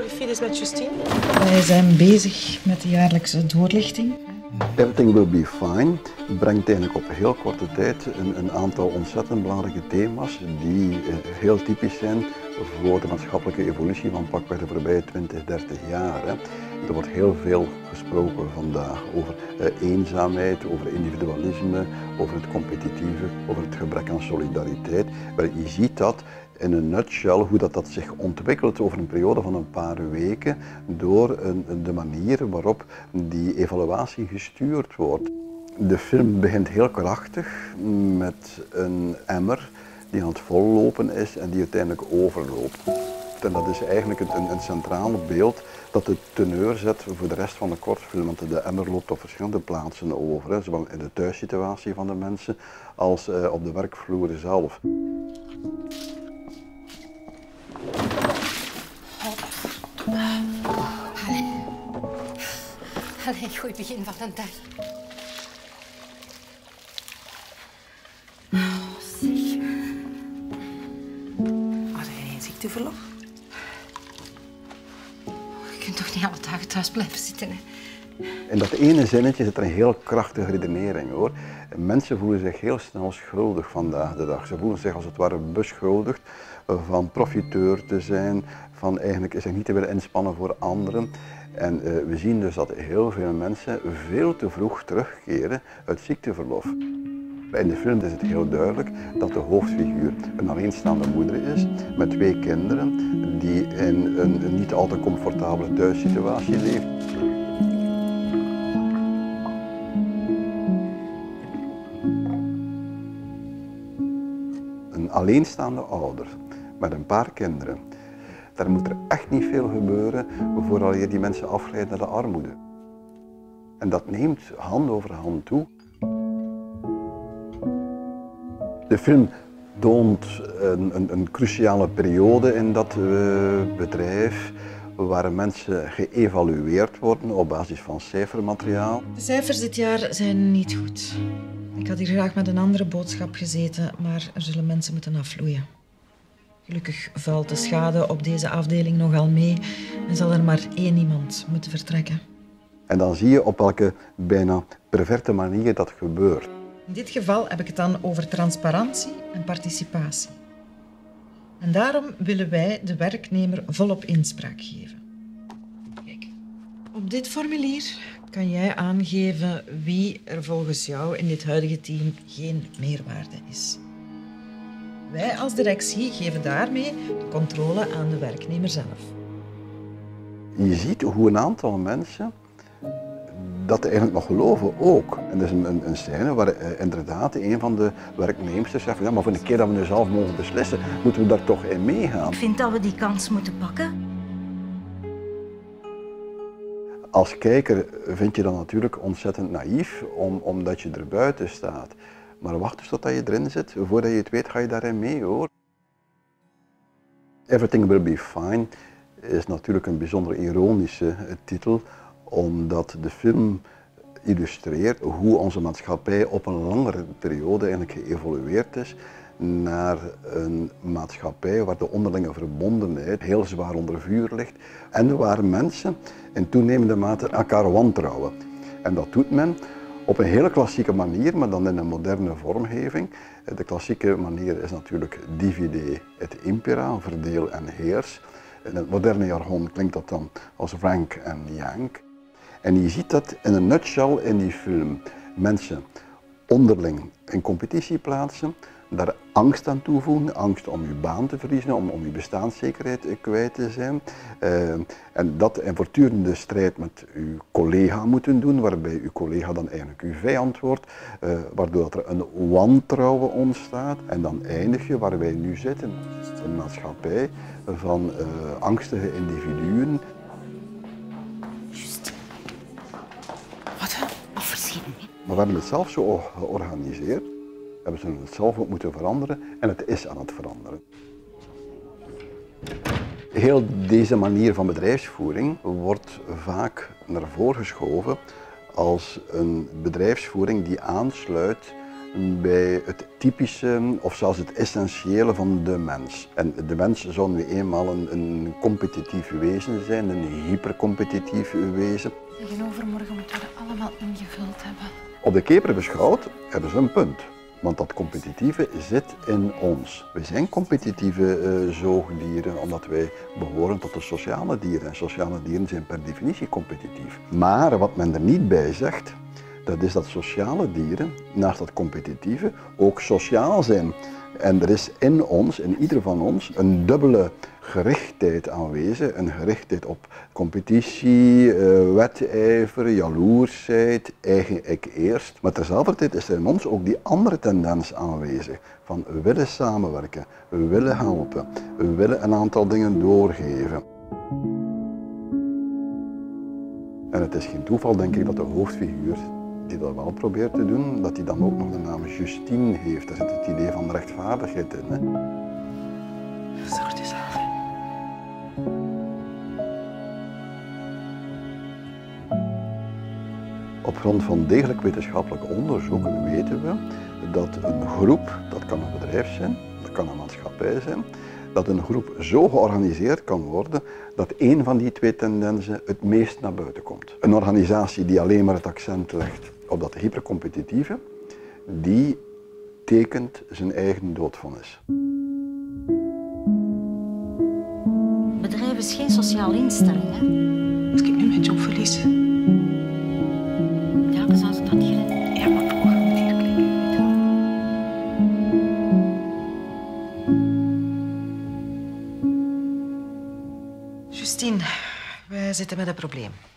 fotografie is met Justine. Wij zijn bezig met de jaarlijkse doorlichting. Everything Will Be Fine brengt eigenlijk op heel korte tijd een aantal ontzettend belangrijke thema's die heel typisch zijn voor de maatschappelijke evolutie van pakweg de voorbije 20, 30 jaar. Er wordt heel veel gesproken vandaag over eenzaamheid, over individualisme, over het competitieve, over het gebrek aan solidariteit. Maar je ziet dat in een nutshell hoe dat zich ontwikkelt over een periode van een paar weken door de manier waarop die evaluatie gestuurd wordt. De film begint heel krachtig met een emmer die aan het vollopen is en die uiteindelijk overloopt. En dat is eigenlijk een centraal beeld dat de teneur zet voor de rest van de kortfilm, want de emmer loopt op verschillende plaatsen over, zowel in de thuissituatie van de mensen als op de werkvloer zelf. Allee, goed begin van de dag. Zeg. Had jij geen ziekteverlof? Je kunt toch niet alle dagen thuis blijven zitten, hè? In dat ene zinnetje zit er een heel krachtige redenering, hoor. Mensen voelen zich heel snel schuldig vandaag de dag. Ze voelen zich als het ware beschuldigd van profiteur te zijn, van eigenlijk zich niet te willen inspannen voor anderen. En we zien dus dat heel veel mensen veel te vroeg terugkeren uit ziekteverlof. In de film is het heel duidelijk dat de hoofdfiguur een alleenstaande moeder is met 2 kinderen die in een niet al te comfortabele thuissituatie leeft. Een alleenstaande ouder met een paar kinderen. Daar moet er echt niet veel gebeuren voordat je die mensen afleidt naar de armoede. En dat neemt hand over hand toe. De film toont een cruciale periode in dat bedrijf waar mensen geëvalueerd worden op basis van cijfermateriaal. De cijfers dit jaar zijn niet goed. Ik had hier graag met een andere boodschap gezeten, maar er zullen mensen moeten afvloeien. Gelukkig valt de schade op deze afdeling nogal mee en zal er maar 1 iemand moeten vertrekken. En dan zie je op welke bijna perverte manier dat gebeurt. In dit geval heb ik het dan over transparantie en participatie. En daarom willen wij de werknemer volop inspraak geven. Kijk, op dit formulier kan jij aangeven wie er volgens jou in dit huidige team geen meerwaarde is. Wij als directie geven daarmee de controle aan de werknemer zelf. Je ziet hoe een aantal mensen dat eigenlijk nog geloven ook. En dat is een scène waar inderdaad een van de werknemers zegt van ja, maar voor een keer dat we nu zelf mogen beslissen, moeten we daar toch in meegaan. Ik vind dat we die kans moeten pakken. Als kijker vind je dat natuurlijk ontzettend naïef, omdat je er buiten staat. Maar wacht eens totdat je erin zit, voordat je het weet ga je daarin mee, hoor. Everything Will Be Fine is natuurlijk een bijzonder ironische titel, omdat de film illustreert hoe onze maatschappij op een langere periode eigenlijk geëvolueerd is naar een maatschappij waar de onderlinge verbondenheid heel zwaar onder vuur ligt en waar mensen in toenemende mate elkaar wantrouwen. En dat doet men op een hele klassieke manier, maar dan in een moderne vormgeving. De klassieke manier is natuurlijk divide et impera, verdeel en heers. In het moderne jargon klinkt dat dan als rank en yank. En je ziet dat in een nutshell in die film. Mensen onderling in competitie plaatsen, daar angst aan toevoegen, angst om je baan te verliezen, om je bestaanszekerheid kwijt te zijn. En dat in voortdurende strijd met uw collega moeten doen, waarbij uw collega dan eigenlijk uw vijand wordt, waardoor dat er een wantrouwen ontstaat. En dan eindig je waar wij nu zitten, een maatschappij van angstige individuen. Maar we hebben het zelf zo georganiseerd, hebben ze het zelf ook moeten veranderen en het is aan het veranderen. Heel deze manier van bedrijfsvoering wordt vaak naar voren geschoven als een bedrijfsvoering die aansluit bij het typische of zelfs het essentiële van de mens. En de mens zou nu eenmaal een competitief wezen zijn, een hypercompetitief wezen. En overmorgen moeten we dat allemaal ingevuld hebben. Op de keper beschouwd hebben ze een punt. Want dat competitieve zit in ons. We zijn competitieve zoogdieren omdat wij behoren tot de sociale dieren. En sociale dieren zijn per definitie competitief. Maar wat men er niet bij zegt, dat is dat sociale dieren, naast dat competitieve, ook sociaal zijn. En er is in ons, in ieder van ons, een dubbele gerichtheid aanwezig. Een gerichtheid op competitie, wedijver, jaloersheid, eigen ik eerst. Maar terzelfde tijd is er in ons ook die andere tendens aanwezig. Van we willen samenwerken, we willen helpen, we willen een aantal dingen doorgeven. En het is geen toeval, denk ik, dat de hoofdfiguur die dat wel probeert te doen, dat hij dan ook nog de naam Justine heeft. Daar zit het idee van rechtvaardigheid in. Hè? Zorg jezelf. Op grond van degelijk wetenschappelijk onderzoek weten we dat een groep, dat kan een bedrijf zijn, dat kan een maatschappij zijn, dat een groep zo georganiseerd kan worden dat één van die twee tendensen het meest naar buiten komt. Een organisatie die alleen maar het accent legt op dat hypercompetitieve, die tekent zijn eigen doodvonnis. Bedrijf is geen sociale instelling, hè? Als ik nu mijn job verlies. Ja, dan zou ze dat hier in. Ja, maar toch, moet hier klinken. Justine, wij zitten met een probleem.